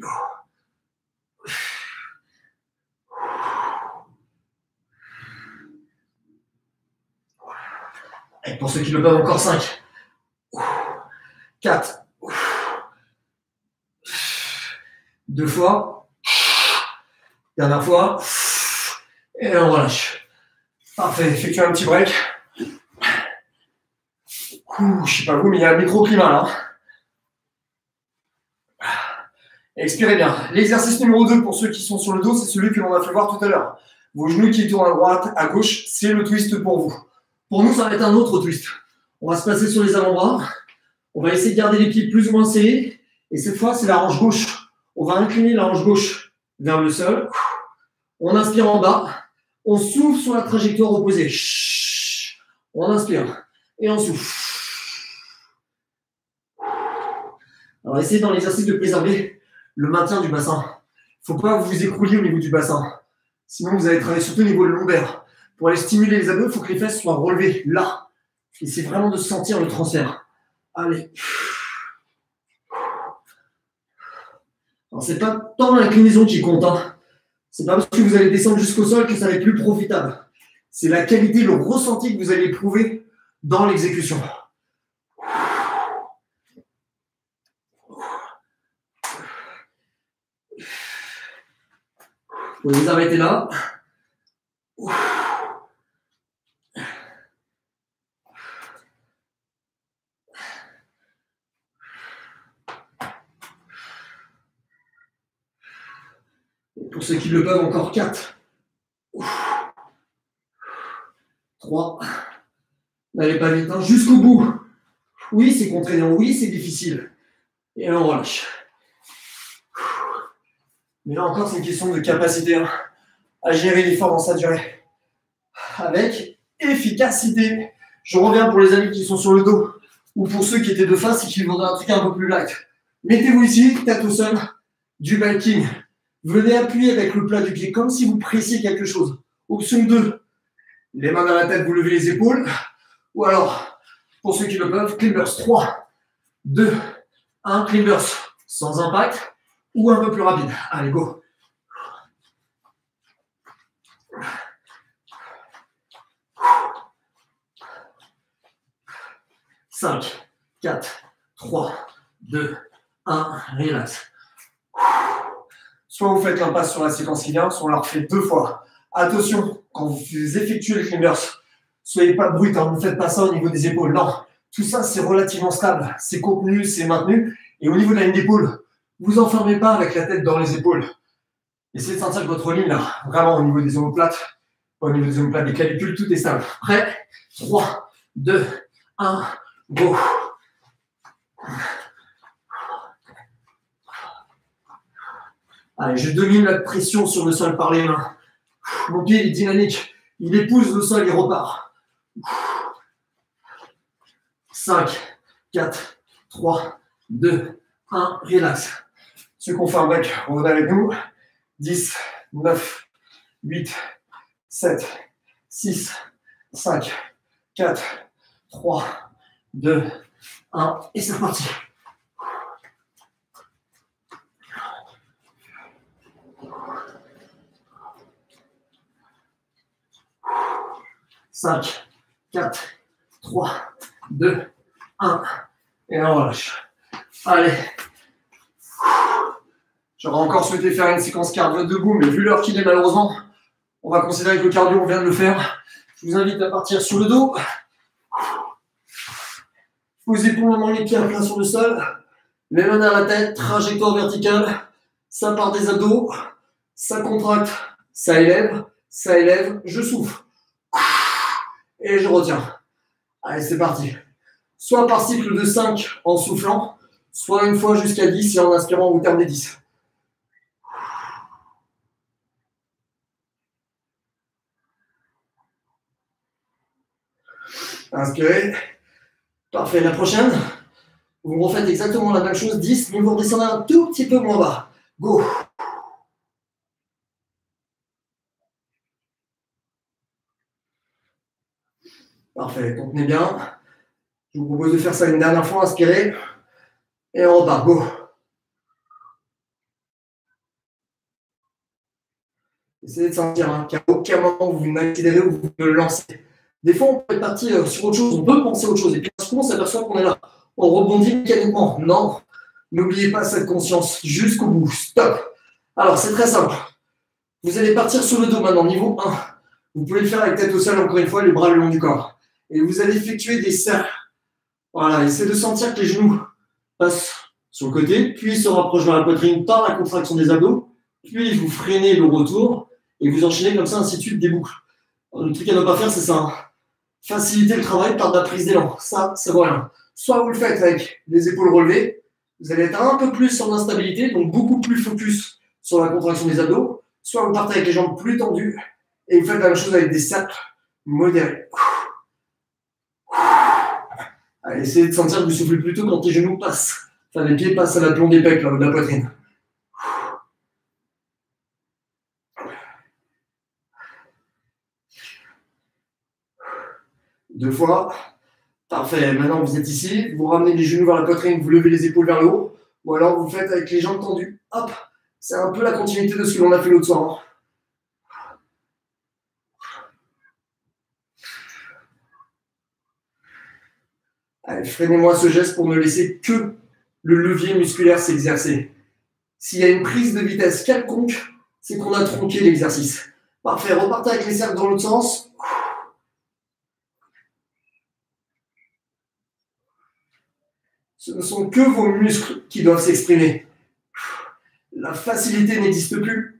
Et pour ceux qui le peuvent, encore cinq. quatre. Deux fois. Dernière fois. Et on relâche. Parfait. Effectuez un petit break. Ouh, je sais pas vous, mais il y a un microclimat là. Expirez bien. L'exercice numéro deux pour ceux qui sont sur le dos, c'est celui que l'on a fait voir tout à l'heure. Vos genoux qui tournent à droite, à gauche, c'est le twist pour vous. Pour nous, ça va être un autre twist. On va se passer sur les avant-bras. On va essayer de garder les pieds plus ou moins serrés. Et cette fois, c'est la hanche gauche. On va incliner la hanche gauche vers le sol. On inspire en bas. On souffle sur la trajectoire opposée. On inspire. Et on souffle. Alors, essayez dans l'exercice de préserver le maintien du bassin. Il ne faut pas que vous vous écrouliez au niveau du bassin. Sinon, vous allez travailler surtout au niveau de lombaire. Pour aller stimuler les abdos, il faut que les fesses soient relevées là. Essayez vraiment de sentir le transfert. Allez. Alors, c'est pas tant l'inclinaison qui compte. Hein. C'est pas parce que vous allez descendre jusqu'au sol que ça va être plus profitable. C'est la qualité, le ressenti que vous allez éprouver dans l'exécution. Vous pouvez vous arrêter là. Pour ceux qui le peuvent, encore quatre. trois. N'allez pas vite, hein, jusqu'au bout. Oui, c'est contraignant, oui, c'est difficile. Et là, on relâche. Mais là encore, c'est une question de capacité hein, à gérer l'effort dans sa durée. Avec efficacité. Je reviens pour les amis qui sont sur le dos ou pour ceux qui étaient de face et qui voudraient un truc un peu plus light. Mettez-vous ici, tête au sol, du biking. Venez appuyer avec le plat du pied, comme si vous pressiez quelque chose. Option deux, les mains dans la tête, vous levez les épaules. Ou alors, pour ceux qui le peuvent, climbers trois. deux, un. Clean burst sans impact ou un peu plus rapide. Allez, go. cinq, quatre, trois, deux, un. Relax. Soit vous faites l'impasse sur la séquence qui vient, soit on la refait deux fois. Attention, quand vous effectuez le clean burst, soyez pas brut, hein, ne faites pas ça au niveau des épaules. Non, tout ça c'est relativement stable, c'est contenu, c'est maintenu. Et au niveau de la ligne d'épaule, vous enfermez pas avec la tête dans les épaules. Essayez de sentir que votre ligne, là, vraiment au niveau des omoplates, au niveau des omoplates, des clavicules, tout est stable. Prêt? trois, deux, un, go. Allez, je domine la pression sur le sol par les mains. Mon pied est dynamique. Il épouse le sol, il repart. cinq, quatre, trois, deux, un. Relax. Ceux qu'on fait un bac, on va avec nous. dix, neuf, huit, sept, six, cinq, quatre, trois, deux, un. Et c'est reparti. cinq, quatre, trois, deux, un. Et on relâche. Allez. J'aurais encore souhaité faire une séquence cardio debout, mais vu l'heure qu'il est malheureusement, on va considérer que le cardio, on vient de le faire. Je vous invite à partir sur le dos. Posez pour le moment les pieds à plat sur le sol. Les mains derrière la tête, trajectoire verticale. Ça part des abdos. Ça contracte. Ça élève. Ça élève. Je souffle. Et je retiens. Allez, c'est parti. Soit par cycle de cinq en soufflant, soit une fois jusqu'à dix et en inspirant au terme des dix. Inspirez. Parfait. La prochaine, vous refaites exactement la même chose, dix, mais vous redescendez un tout petit peu moins bas. Go. Parfait. Contenez bien. Je vous propose de faire ça une dernière fois. Inspirez. Et on repart. Go. Essayez de sentir hein, qu'à aucun moment vous n'accélérez ou vous ne lancez. Des fois, on peut être parti sur autre chose, on peut penser à autre chose. Et puis, à ce moment, on s'aperçoit qu'on est là. On rebondit mécaniquement. Non, n'oubliez pas cette conscience jusqu'au bout. Stop. Alors, c'est très simple. Vous allez partir sur le dos maintenant, niveau un. Vous pouvez le faire avec tête au sol, encore une fois, les bras le long du corps. Et vous allez effectuer des cercles. Voilà, essayez de sentir que les genoux passent sur le côté, puis se rapprochent vers la poitrine par la contraction des abdos, puis vous freinez le retour, et vous enchaînez comme ça, ainsi de suite, des boucles. Alors, le truc à ne pas faire, c'est ça. Hein. Faciliter le travail par de la prise d'élan. Ça, c'est voilà. Soit vous le faites avec les épaules relevées, vous allez être un peu plus sur l'instabilité, donc beaucoup plus focus sur la contraction des abdos, soit vous partez avec les jambes plus tendues, et vous faites la même chose avec des cercles modérés. Allez, essayez de sentir que vous soufflez plutôt quand les genoux passent. Enfin, les pieds passent à l'aplomb des pecs, là, de la poitrine. Deux fois. Parfait. Maintenant, vous êtes ici. Vous ramenez les genoux vers la poitrine, vous levez les épaules vers le haut. Ou alors, vous faites avec les jambes tendues. Hop. C'est un peu la continuité de ce que l'on a fait l'autre soir. Allez, freinez-moi ce geste pour ne laisser que le levier musculaire s'exercer. S'il y a une prise de vitesse quelconque, c'est qu'on a tronqué l'exercice. Parfait. Repartez avec les cercles dans l'autre sens. Ce ne sont que vos muscles qui doivent s'exprimer. La facilité n'existe plus.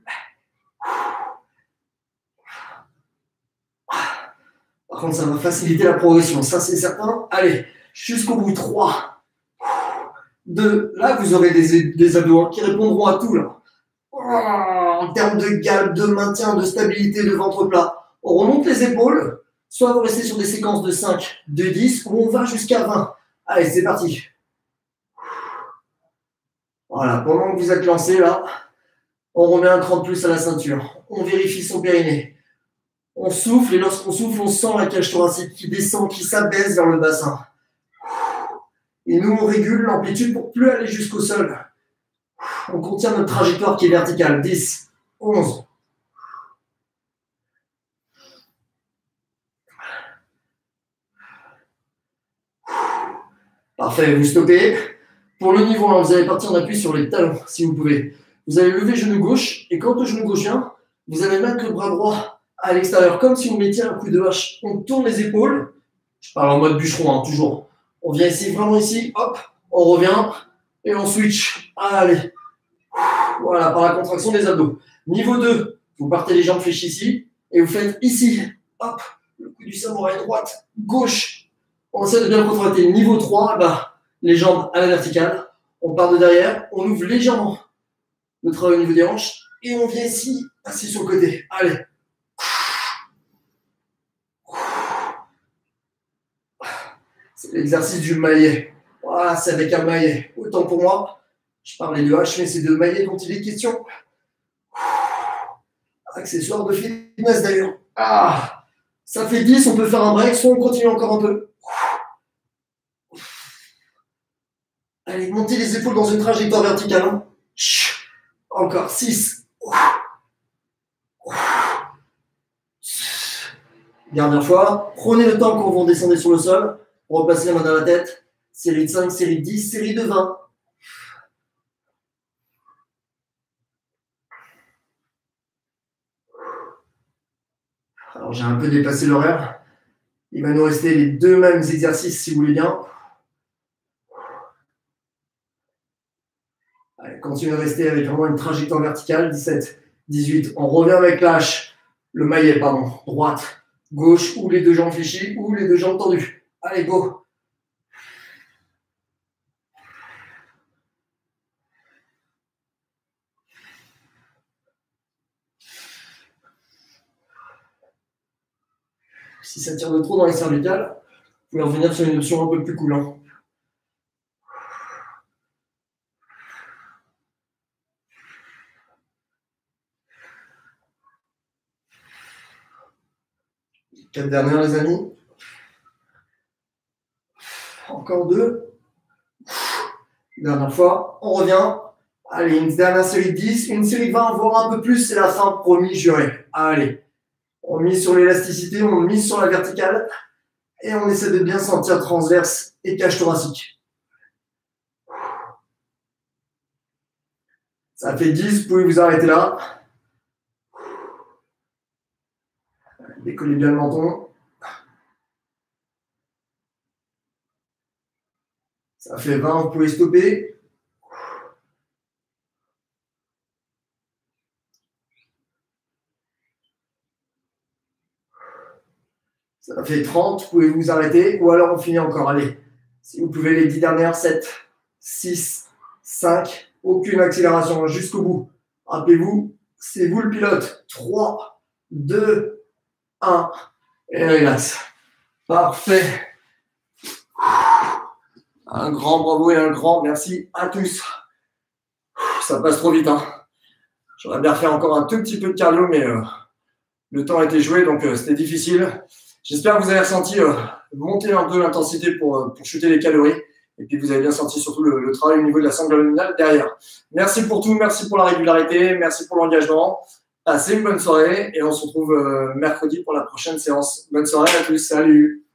Par contre, ça va faciliter la progression. Ça, c'est certain. Allez, jusqu'au bout. trois, deux. Là, vous aurez des, des abdos qui répondront à tout. Là. En termes de galbe, de maintien, de stabilité, de ventre plat. On remonte les épaules. Soit vous restez sur des séquences de cinq, de dix, ou on va jusqu'à vingt. Allez, c'est parti. Voilà, pendant que vous êtes lancé là, on remet un cran de plus à la ceinture. On vérifie son périnée. On souffle et lorsqu'on souffle, on sent la cage thoracique qui descend, qui s'abaisse vers le bassin. Et nous, on régule l'amplitude pour plus aller jusqu'au sol. On contient notre trajectoire qui est verticale. dix, onze. Parfait, vous stoppez. Pour le niveau un, vous allez partir en appui sur les talons, si vous pouvez. Vous allez lever le genou gauche, et quand le genou gauche vient, vous allez mettre le bras droit à l'extérieur, comme si vous mettiez un coup de hache. On tourne les épaules. Je parle en mode bûcheron, hein, toujours. On vient ici, vraiment ici, hop, on revient, et on switch. Allez. Voilà, par la contraction des abdos. Niveau deux, vous partez les jambes fléchies ici, et vous faites ici, hop, le coup du samouraï, droite, gauche. On essaie de bien contracter. Niveau trois, bah, les jambes à la verticale. On part de derrière, on ouvre légèrement le travail au niveau des hanches, et on vient ici, assis sur le côté. Allez. C'est l'exercice du maillet. Voilà, c'est avec un maillet. Autant pour moi, je parlais de hache, mais c'est de maillet dont il est question. Accessoire de fitness d'ailleurs. Ah, ça fait dix, on peut faire un break, soit on continue encore un peu. Allez, montez les épaules dans une trajectoire verticale. Hein. Encore six. Dernière fois, prenez le temps quand vous redescendez sur le sol. Replacez les mains dans la tête. Série de cinq, série de dix, série de vingt. Alors, j'ai un peu dépassé l'horaire. Il va nous rester les deux mêmes exercices, si vous voulez bien. Allez, continuez de rester avec vraiment une trajectoire verticale. dix-sept, dix-huit. On revient avec l'âche. Le maillet, pardon. Droite, gauche, ou les deux jambes fléchies, ou les deux jambes tendues. Allez, go. Si ça tire de trop dans les cervicales, vous pouvez revenir sur une option un peu plus cool. Hein. Quatre dernières, les amis. Encore deux. Dernière fois, on revient. Allez, une dernière série de dix, une série de vingt, voire un peu plus, c'est la fin, promis, juré. Allez, on mise sur l'élasticité, on mise sur la verticale, et on essaie de bien sentir transverse et cage thoracique. Ça fait dix, vous pouvez vous arrêter là. Décollez bien le menton. Ça fait vingt, vous pouvez stopper. Ça fait trente, vous pouvez vous arrêter, ou alors on finit encore. Allez, si vous pouvez, les dix dernières, sept, six, cinq, aucune accélération jusqu'au bout. Rappelez-vous, c'est vous le pilote. trois, deux, un, et relax. Parfait. Un grand bravo et un grand merci à tous. Ça passe trop vite. Hein. J'aurais bien refait encore un tout petit peu de cardio, mais euh, le temps a été joué, donc euh, c'était difficile. J'espère que vous avez ressenti euh, monter un peu l'intensité pour, euh, pour chuter les calories. Et puis, vous avez bien senti surtout le, le travail au niveau de la sangle abdominale derrière. Merci pour tout, merci pour la régularité, merci pour l'engagement. Passez une bonne soirée et on se retrouve euh, mercredi pour la prochaine séance. Bonne soirée à tous, salut!